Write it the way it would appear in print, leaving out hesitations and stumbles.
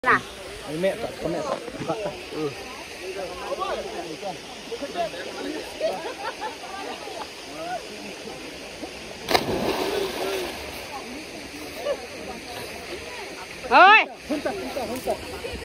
น่ะแม่ตัดแม่ตัดเฮ้ย